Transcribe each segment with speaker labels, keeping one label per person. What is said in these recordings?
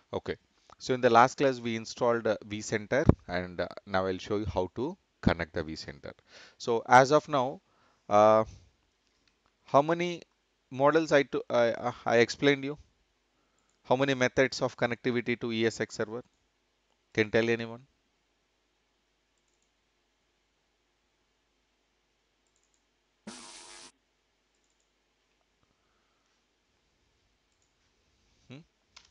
Speaker 1: Okay. So in the last class we installed vcenter, and now I'll show you how to connect the vcenter. So as of now, uh, how many models I explained you? How many methods of connectivity to ESX server? Can tell anyone? Hmm?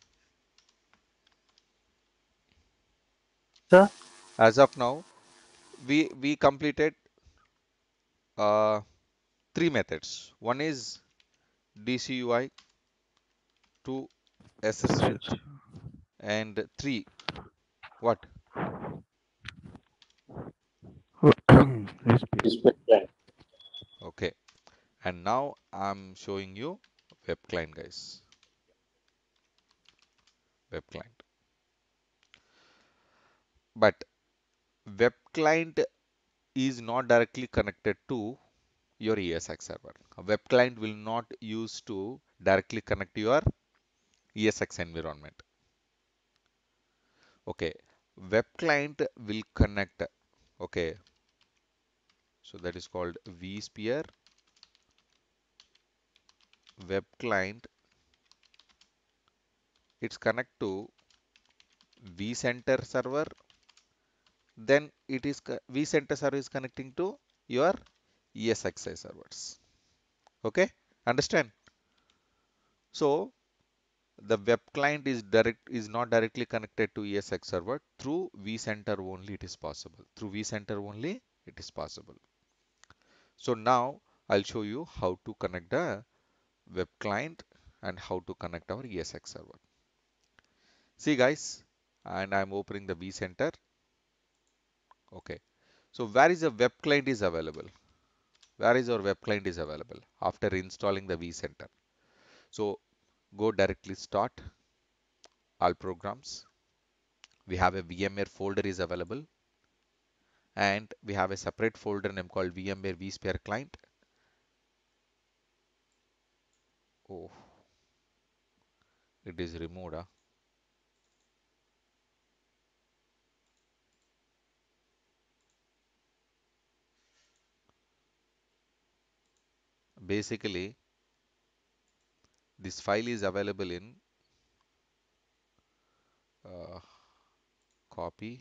Speaker 2: Sir,
Speaker 1: As of now, we completed uh, three methods. One is DCUI, two SSH,
Speaker 2: switch.
Speaker 1: and three what?
Speaker 2: Respect.
Speaker 1: Okay. And now I'm showing you web client, guys. Web client. But web client is not directly connected to your ESX server. A web client will not use to directly connect to your ESX environment. Okay. Web client will connect. Okay. So that is called vsphere. Web client. It's connect to vcenter server. Then it is vcenter server is connecting to your ESXi servers. Okay, understand? So the web client is not directly connected to ESX server. Through vcenter only it is possible. Through vcenter only it is possible. So now I'll show you how to connect the web client and how to connect our ESX server. See guys, and I'm opening the vcenter. Okay. So where is the web client is available? Where is our web client is available after installing the vcenter? So go directly start all programs. We have a VMware folder is available, and we have a separate folder name called VMware vSphere client. Oh, it is removed. Basically, this file is available in uh, copy.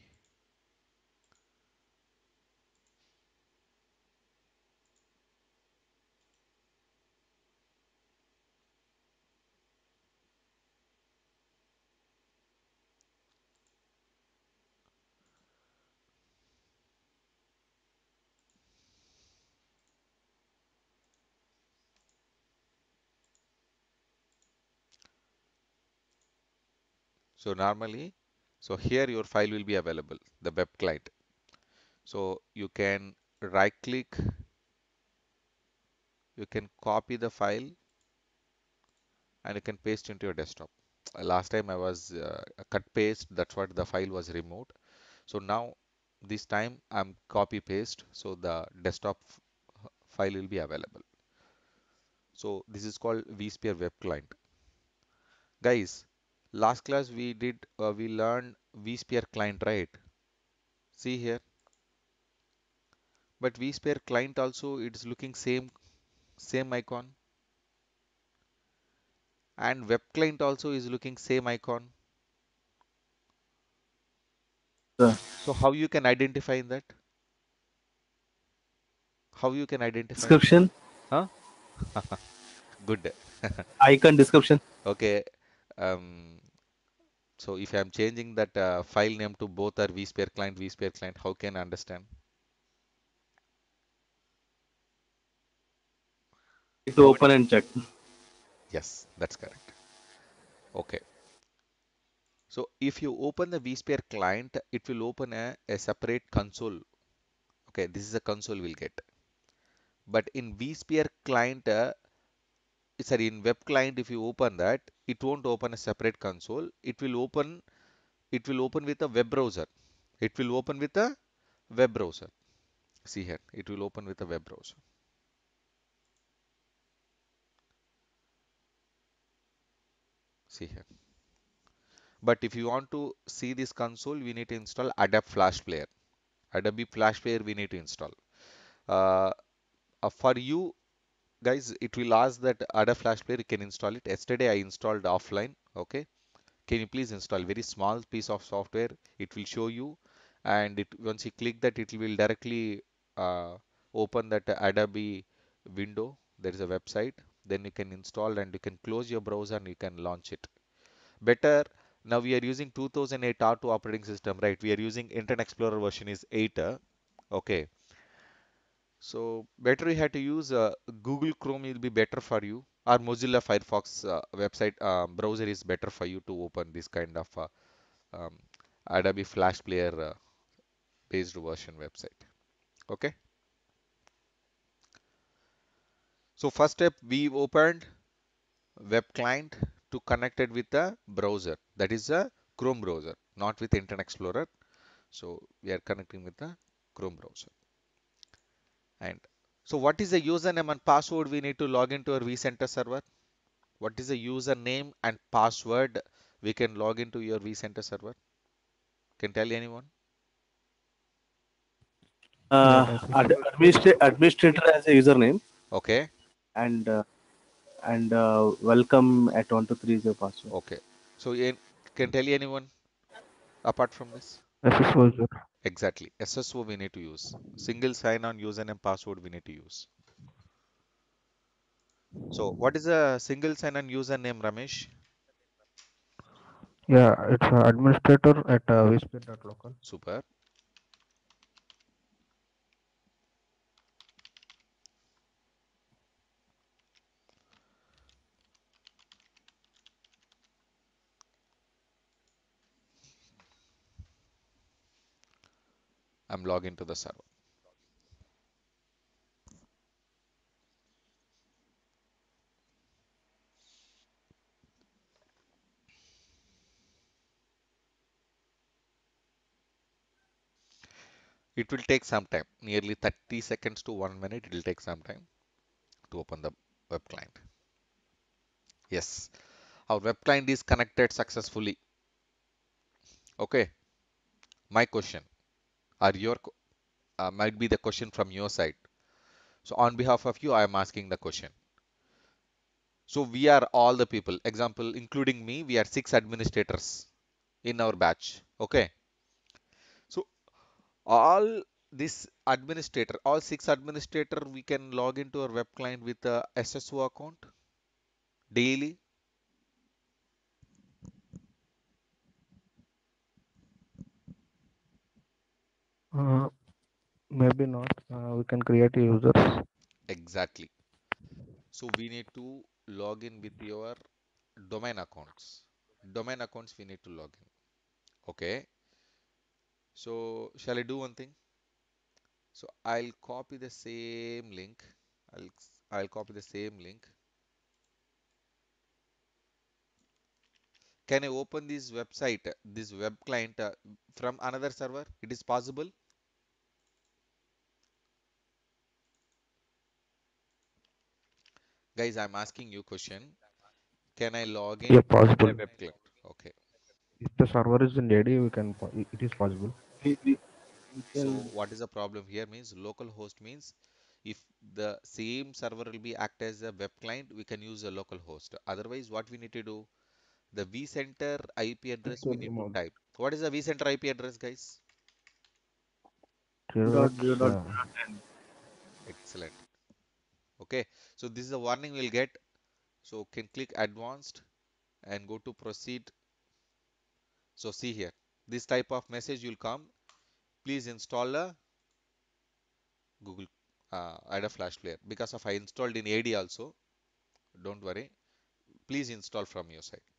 Speaker 1: So normally, so here your file will be available, the web client. So you can right click, you can copy the file and you can paste into your desktop. Last time I was cut paste, that's what the file was removed. So now this time I'm copy paste, so the desktop file will be available. So this is called vSphere web client. Guys, last class we did we learned vSphere client, right? See here, but vSphere client also it's looking same icon, and web client also is looking same icon.
Speaker 2: Sir,
Speaker 1: So how you can identify in that? How you can identify?
Speaker 2: description,
Speaker 1: Huh? Good.
Speaker 2: icon description.
Speaker 1: Okay. Um, so if I'm changing that file name to both are vSphere client, how can I understand?
Speaker 2: To open and check.
Speaker 1: Yes, that's correct. Okay. So if you open the vSphere client, it will open a separate console. Okay, this is a console we'll get. But in vSphere client, sorry, in web client, if you open that, it won't open a separate console. It will open with a web browser. It will open with a web browser. See here, it will open with a web browser. See here. But if you want to see this console, we need to install Adobe Flash Player. Adobe Flash Player we need to install. Uh, for you guys, it will ask that Adobe Flash Player, you can install it. Yesterday I installed offline. Okay, can you please install very small piece of software? It will show you, and it once you click that, it will directly open that Adobe window. There is a website. Then you can install and you can close your browser and you can launch it. Better now we are using 2008 R2 operating system, right? We are using Internet Explorer version is 8. Okay, so better you have to use Google Chrome will be better for you, or Mozilla Firefox website browser is better for you to open this kind of um, Adobe Flash Player based version website. Okay. So first step we opened web client to connect it with the browser. That is a Chrome browser, not with Internet Explorer. So we are connecting with the Chrome browser. And so what is the username and password we need to log into our vCenter server? What is the username and password we can log into your vCenter server? Can tell anyone?
Speaker 2: Administrator as a username
Speaker 1: Okay,
Speaker 2: and welcome at 123 is your password.
Speaker 1: okay. So can tell anyone apart from this?
Speaker 3: SSO user.
Speaker 1: Exactly. SSO we need to use. Single sign-on username password we need to use. So what is a single sign-on username, Ramesh?
Speaker 3: Yeah, it's administrator at vsphere.local.
Speaker 1: Super. I'm logged into the server. It will take some time, nearly 30 seconds to 1 minute. It will take some time to open the web client. Yes, our web client is connected successfully. Okay, my question, or might be the question from your side. So on behalf of you, I am asking the question. So we are all the people, example, including me, we are 6 administrators in our batch. Okay. So all this administrator, all 6 administrator, we can log into our web client with a SSO account daily.
Speaker 3: Uh, Maybe not. We can create users.
Speaker 1: Exactly. So we need to log in with your domain accounts. Domain accounts we need to log in. Okay. So shall I do one thing? So I'll copy the same link. I'll I'll copy the same link. Can I open this website, this web client from another server? It is possible. Guys, I'm asking you question. Can I log
Speaker 3: Yeah,
Speaker 1: in with my
Speaker 3: possible.
Speaker 1: web client? Okay.
Speaker 3: If the server is in AD, we can. It is possible.
Speaker 2: We
Speaker 1: So
Speaker 2: can
Speaker 1: what is the problem here means local host means if the same server will be act as a web client, we can use a local host. Otherwise, what we need to do? The vCenter IP address we
Speaker 3: Actual
Speaker 1: need to
Speaker 3: remote.
Speaker 1: type. What is the vCenter IP address, guys?
Speaker 3: 0x.
Speaker 2: 0.0.10.
Speaker 1: Excellent. Okay. So this is a warning we'll get. So can click advanced and go to proceed. So see here, this type of message will come. Please install a Google add a flash player because of I installed in AD also. Don't worry. Please install from your side.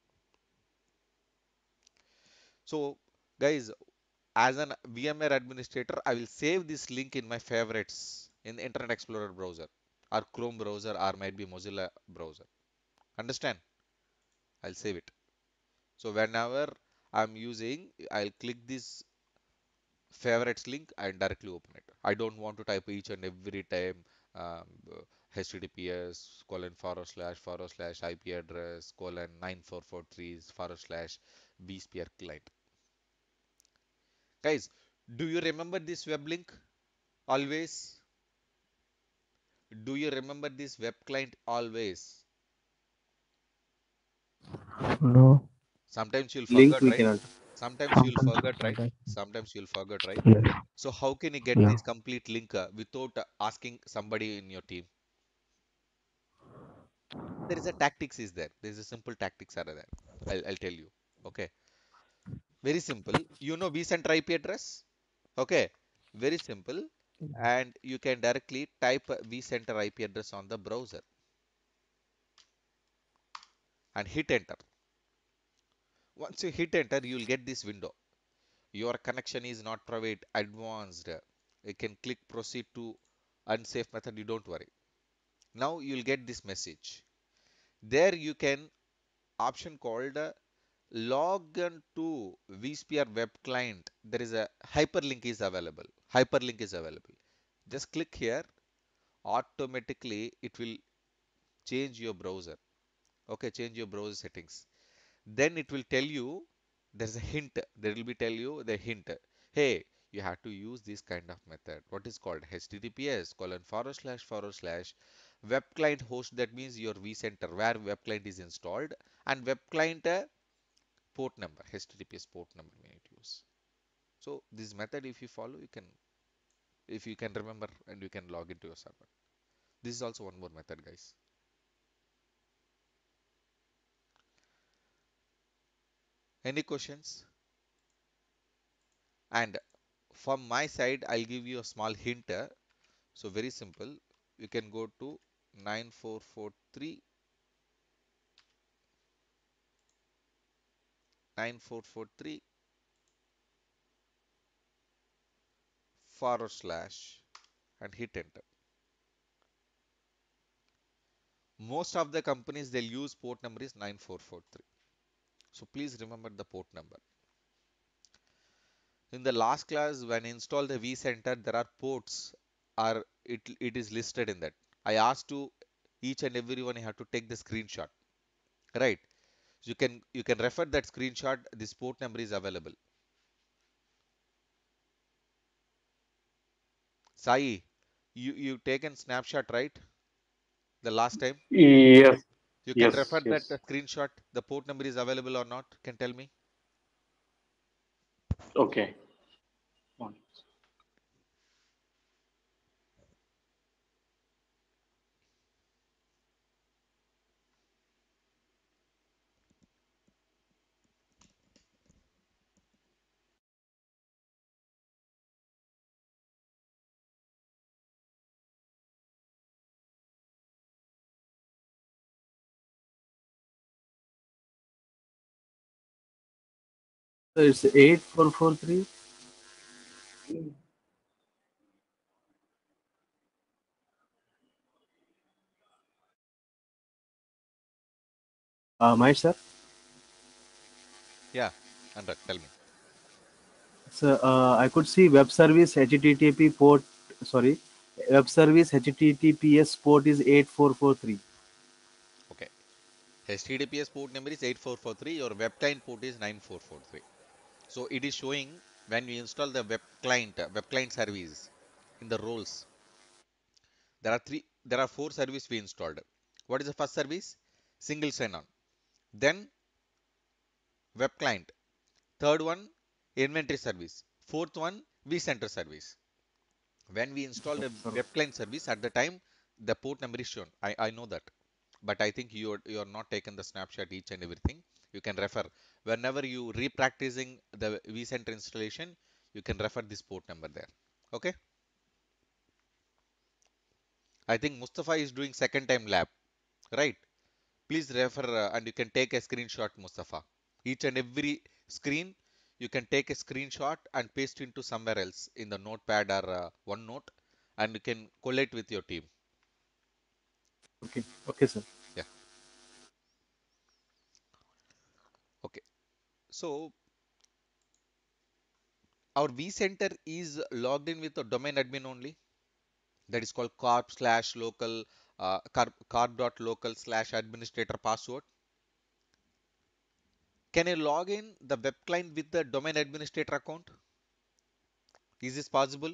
Speaker 1: So guys, as an VMware administrator, I will save this link in my favorites in the Internet Explorer browser or Chrome browser or might be Mozilla browser. Understand? I'll save it. So whenever I'm using, I'll click this favorites link and directly open it. I don't want to type each and every time um, https colon forward slash IP address colon 9443 forward slash vsphere client. Guys, do you remember this web link always? Do you remember this web client always?
Speaker 3: No.
Speaker 1: Sometimes you'll
Speaker 2: Link
Speaker 1: forget,
Speaker 2: we
Speaker 1: right?
Speaker 2: cannot.
Speaker 1: Sometimes you'll
Speaker 3: Sometimes,
Speaker 1: forget, right?
Speaker 3: sometimes.
Speaker 1: Sometimes you'll forget, right?
Speaker 3: Yes.
Speaker 1: So how can you get
Speaker 3: Yeah.
Speaker 1: this complete link without asking somebody in your team? There is a tactics is there. There is a simple tactics are there. I'll tell you. Okay. Very simple. You know vcenter IP address? Okay. Very simple. And you can directly type vcenter IP address on the browser and hit enter. Once you hit enter, you will get this window. Your connection is not private, advanced. You can click proceed to unsafe method. You don't worry. Now you'll get this message. There you can option called login to vsphere web client. There is a hyperlink is available. Hyperlink is available. Just click here. Automatically it will change your browser. Okay, change your browser settings. Then it will tell you there's a hint. There will be tell you the hint. Hey, you have to use this kind of method. What is called https colon forward slash web client host. That means your vcenter where web client is installed and web client port number, https port number we need to use. So this method if you follow, you can, if you can remember and you can log into your server. This is also one more method, guys. Any questions? And from my side, I'll give you a small hint. So very simple. You can go to 9443 9443 forward slash and hit enter. Most of the companies they'll use port number is 9443. So please remember the port number. In the last class, when install the vcenter, there are ports are it is listed in that. I asked to each and everyone you have to take the screenshot, right? So you can refer that screenshot. This port number is available. Sai, you taken snapshot, right? The last time
Speaker 2: Yes,
Speaker 1: you can refer
Speaker 2: yes,
Speaker 1: that
Speaker 2: yes.
Speaker 1: screenshot. The port number is available or not? Can tell me.
Speaker 2: Okay. So it's 8443. My sir.
Speaker 1: Yeah, Anurag, tell me.
Speaker 2: So I could see web service HTTP port. Sorry, web service HTTPS port is 8443.
Speaker 1: Okay. HTTPS port number is 8443. Your web client port is 9443. So it is showing when you install the web client service in the roles. There are four services we installed. What is the first service? Single sign-on. Then web client. Third one, inventory service. Fourth one, vCenter service. When we install the
Speaker 2: Sir,
Speaker 1: web client service, at the time the port number is shown. I know that, but I think you're not taken the snapshot each and everything. You can refer whenever you re-practicing the vCenter installation. You can refer this port number there. Okay. I think Mustafa is doing second time lab, right? Please refer and you can take a screenshot, Mustafa. Each and every screen you can take a screenshot and paste into somewhere else in the notepad or OneNote, and you can collate with your team.
Speaker 2: okay, okay, sir.
Speaker 1: Yeah. Okay. So our vCenter is logged in with a domain admin only. That is called corp slash local carb.local/administrator password. Can I log in the web client with the domain administrator account? Is this possible?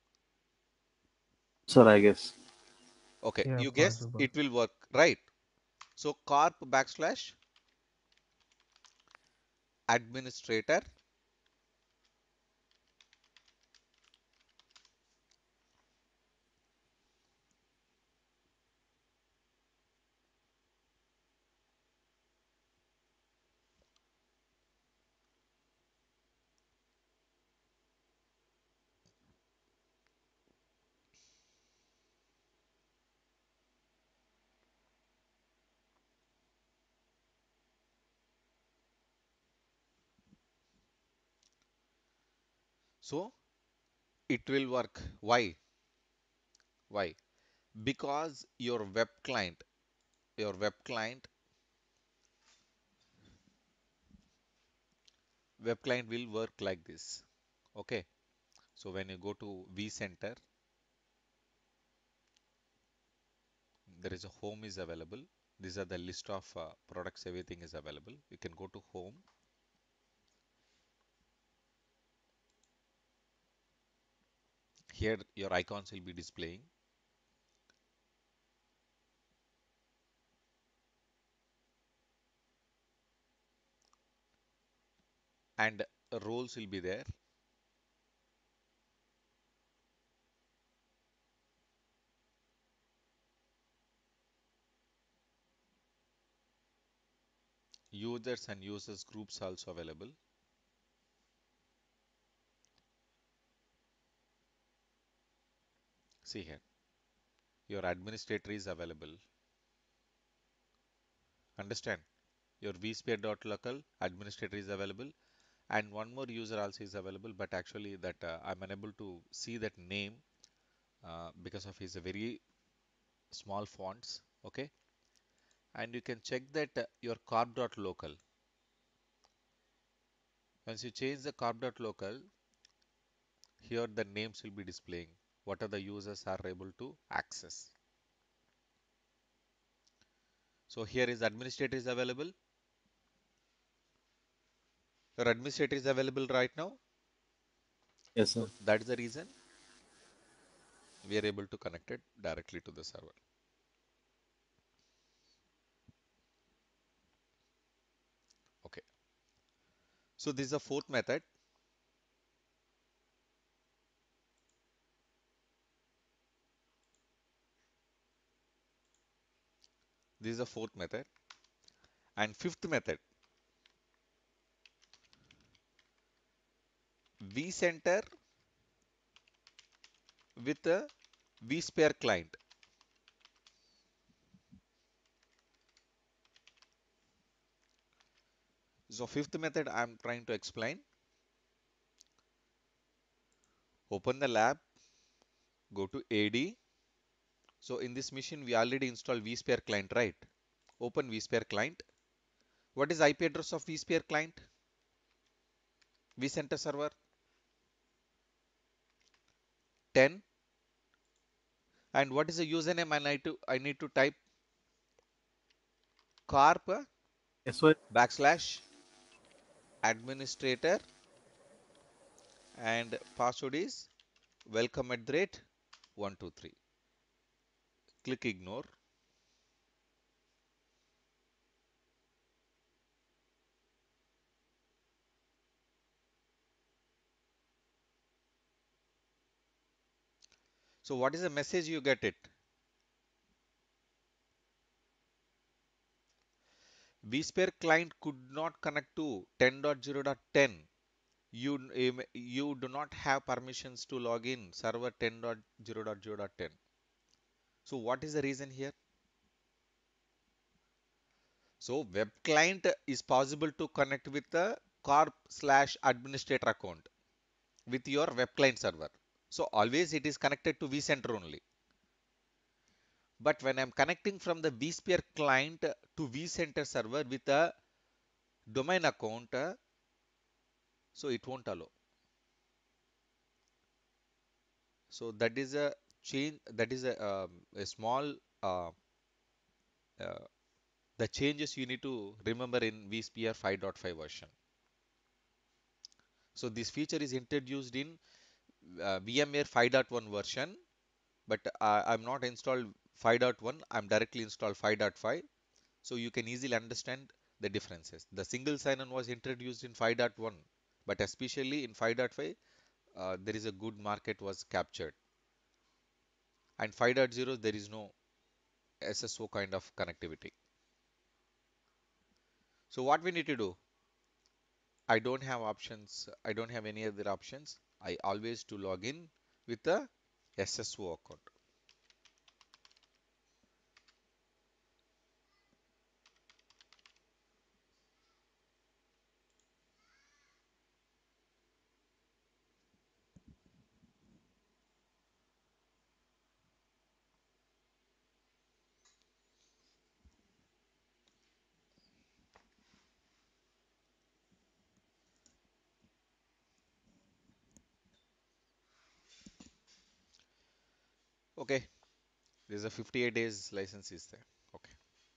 Speaker 2: Sir, I guess.
Speaker 1: Okay,
Speaker 3: Yeah,
Speaker 1: you guess
Speaker 3: possible.
Speaker 1: it will work, right? So carp/administrator. So it will work. Why? Why? Because your web client will work like this. Okay. So when you go to vcenter, there is a home is available. These are the list of products, everything is available. You can go to home. Here your icons will be displaying, and roles will be there. Users and users groups also available. See here, your administrator is available. Understand? Your vsphere.local administrator is available, and one more user also is available, but actually that I'm unable to see that name because of his very small fonts. Okay, and you can check that your carb.local. Once you change the carb.local, here the names will be displaying. What are the users are able to access. So here is administrator is available. Your administrator is available right now.
Speaker 2: Yes, sir.
Speaker 1: So that is the reason we are able to connect it directly to the server. Okay. So this is the fourth method. This is the fourth method. And fifth method, vcenter with a vsphere client. So fifth method I'm trying to explain. Open the lab, go to AD. So in this machine we already installed vsphere client, right? Open vsphere client. What is IP address of vsphere client? vcenter server 10. And what is the username I need to type? Carp
Speaker 2: Yes, sir.
Speaker 1: backslash administrator, and password is welcome at the rate 123. Click ignore. So what is the message you get it? vSphere client could not connect to 10.0.10. You do not have permissions to log in server 10.0.0.10. So what is the reason here? So web client is possible to connect with the corp/administrator account with your web client server. So always it is connected to vCenter only. But when I'm connecting from the vSphere client to vCenter server with a domain account, so it won't allow. So that is a change. That is a small uh, uh, the changes you need to remember in vsphere 5.5 version. So this feature is introduced in VMware 5.1 version, but I'm not installed 5.1. I'm directly installed 5.5, so you can easily understand the differences. The single sign-on was introduced in 5.1, but especially in 5.5, there is a good market was captured. And 5.0, there is no SSO kind of connectivity. So what we need to do? I don't have options. I don't have any other options. I always to log in with the SSO account. Okay, there's a 58 days license is there. Okay.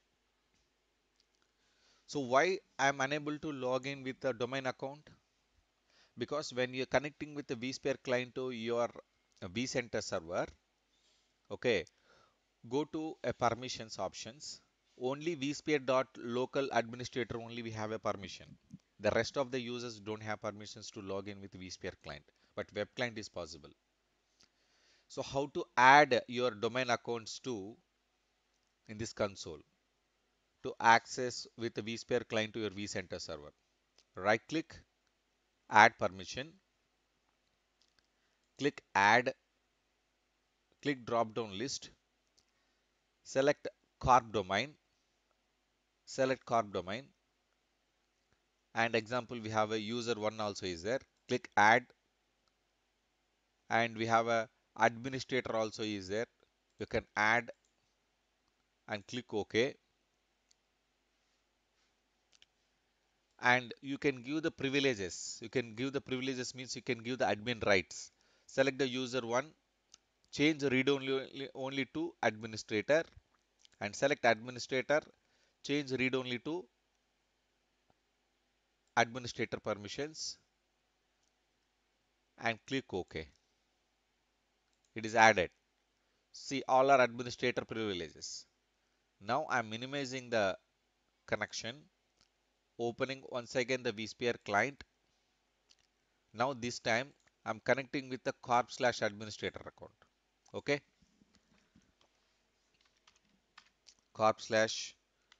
Speaker 1: So why I'm unable to log in with a domain account? Because when you're connecting with the vSphere client to your vCenter server, okay, go to a permissions options. Only vsphere.local administrator only we have a permission. The rest of the users don't have permissions to log in with vSphere client, but web client is possible. So how to add your domain accounts to in this console to access with the vSphere client to your vCenter server? Right click, add permission, click add, click drop down list, select corp domain, select corp domain, and example we have a user one also is there. Click add, and we have a administrator also is there. You can add and click OK, and you can give the privileges. You can give the privileges means you can give the admin rights. Select the user one, change read only to administrator, and select administrator, change read only to administrator permissions, and click OK. It is added. See, all are administrator privileges. Now I'm minimizing the connection, opening once again the vSphere client. Now this time I'm connecting with the corp/administrator account. Okay, corp slash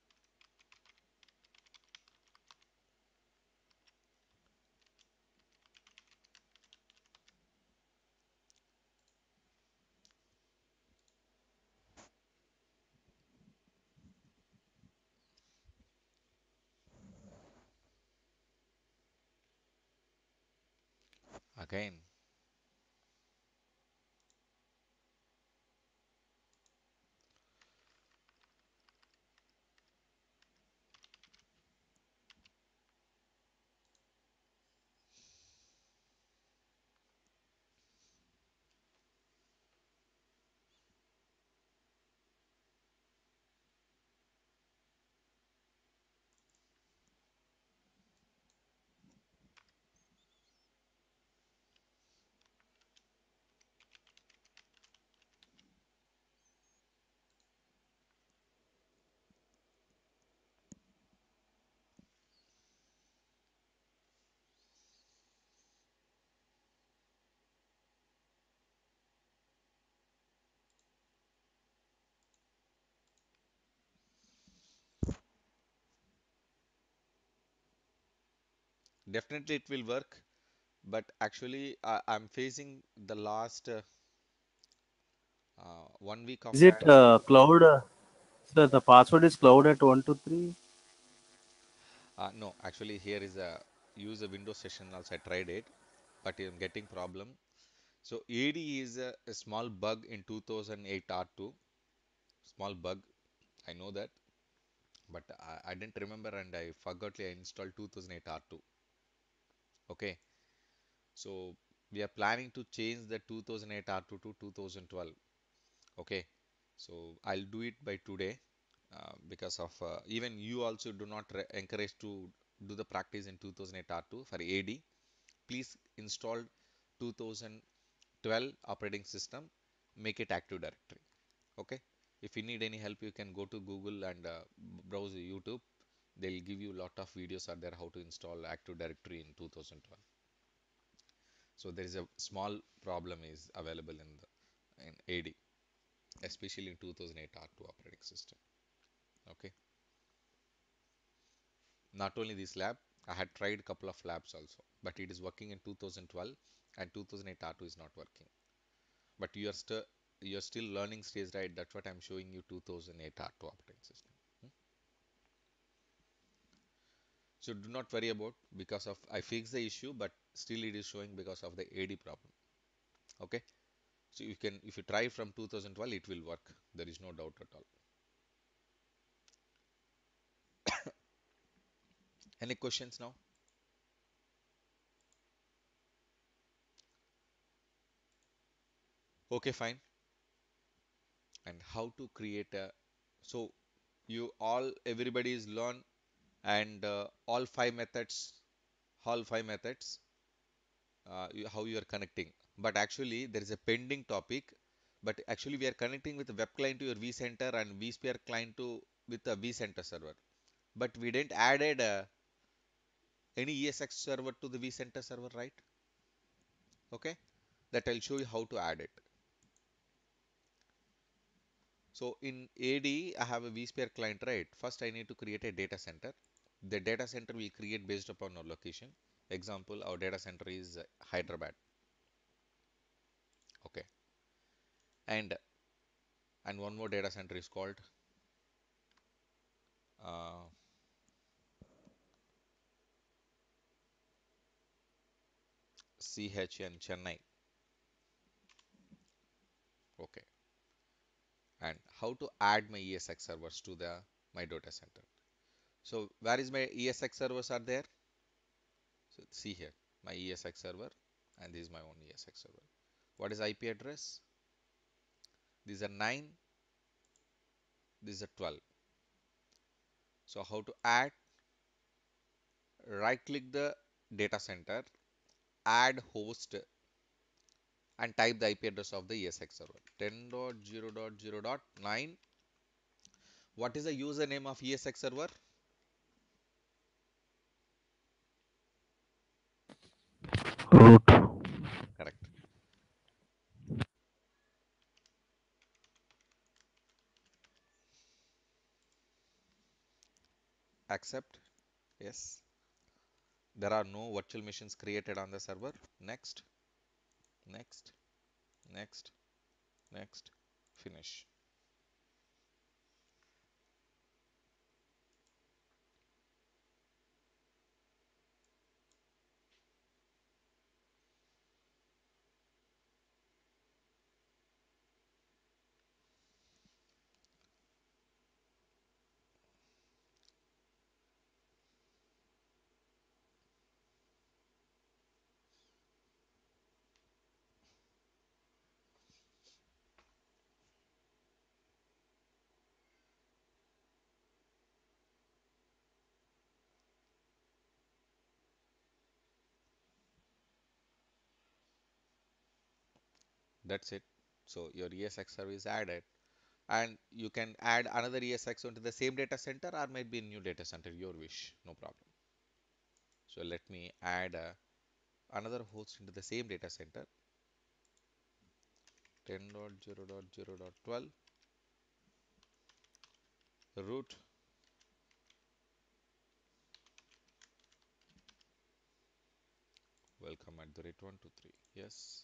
Speaker 1: again. Definitely it will work, but actually I'm facing the last 1 week of
Speaker 2: Is it cloud? Sir, the password is cloud at 123.
Speaker 1: no, actually here is a use a Windows session also I tried it, but I'm getting problem. So AD is a small bug in 2008 R2, small bug. I know that, but I didn't remember and I forgot I installed 2008 R2. Okay, so we are planning to change the 2008 R2 to 2012. Okay, So I'll do it by today, because of even you also do not encourage to do the practice in 2008 R2 for AD. Please install 2012 operating system, make it Active Directory. Okay. If you need any help, you can go to Google and browse YouTube. They'll give you a lot of videos are there how to install Active Directory in 2012. So there is a small problem is available in AD, especially in 2008 R2 operating system. Okay. Not only this lab, I had tried a couple of labs also, but it is working in 2012 and 2008 R2 is not working. But you're still learning stage, right? That's what I'm showing you 2008 R2 operating system. Hmm? So do not worry about because of I fixed the issue, but still it is showing because of the AD problem. Okay. So you can if you try from 2012, it will work. There is no doubt at all. Any questions now? Okay, fine. And how to create a so you all everybody is learn and all five methods how you are connecting, but actually there is a pending topic, but actually we are connecting with the web client to your vcenter and vsphere client to with the vcenter server, but we didn't added any esx server to the vcenter server, right? Okay, that I'll show you how to add it. So in AD I have a vsphere client, right? First I need to create a data center. The data center will create based upon our location. Example, our data center is Hyderabad. Okay. And one more data center is called uh, CHN Chennai. Okay. And how to add my ESX servers to the my data center. So where is my ESX servers are there? So see here, my ESX server, and this is my own ESX server. What is IP address? These are 9, these are 12. So how to add? Right click the data center, add host, and type the IP address of the ESX server 10.0.0.9. What is the username of ESX server?
Speaker 3: Root.
Speaker 1: Correct. Accept. Yes. There are no virtual machines created on the server. Next, next, next, next, finish. That's it. So your ESX server is added, and you can add another ESX onto the same data center or maybe a new data center, your wish, no problem. So let me add another host into the same data center 10.0.0.12 root. Welcome at the rate 123. Yes.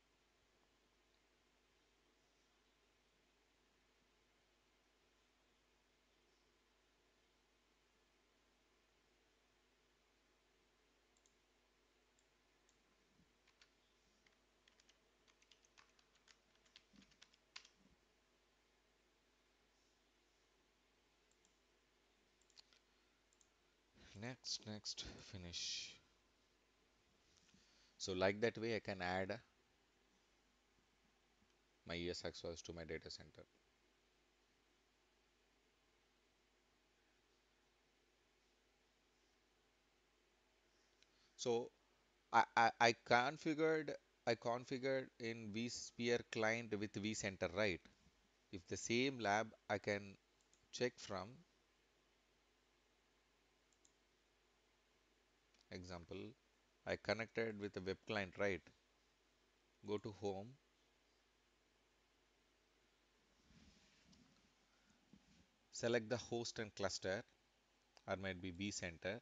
Speaker 1: Next, next, finish. So like that way I can add my ESX host to my data center. So I configured in vSphere client with vcenter, right? If the same lab I can check from example, I connected with the web client, right? Go to home, select the host and cluster, or might be vcenter.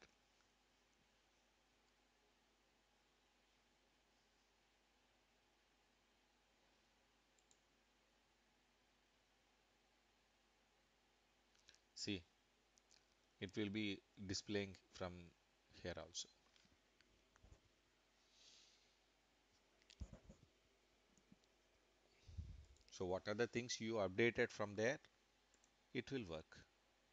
Speaker 1: See, it will be displaying from here also. So what are the things you updated from there? It will work.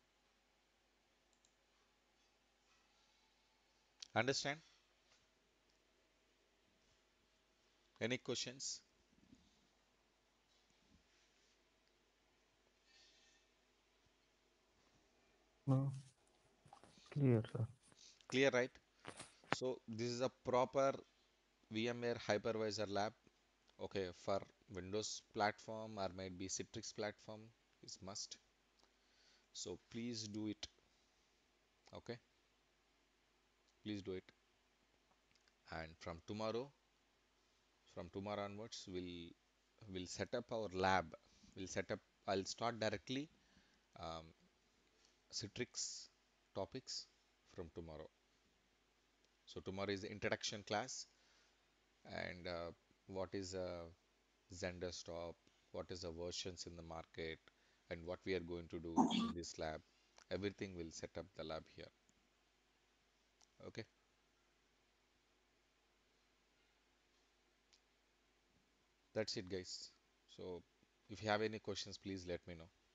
Speaker 1: Understand? Any questions?
Speaker 3: No, clear, sir.
Speaker 1: Clear, right? So this is a proper VMware hypervisor lab. Okay, for Windows platform or might be Citrix platform is must. So please do it. Okay, please do it. And from tomorrow onwards, we'll set up our lab. We'll set up. I'll start directly um, Citrix topics from tomorrow. So tomorrow is the introduction class, and what is a Xender stop, what is the versions in the market, and what we are going to do in this lab. Everything will set up the lab here. Okay, that's it, guys. So if you have any questions, please let me know.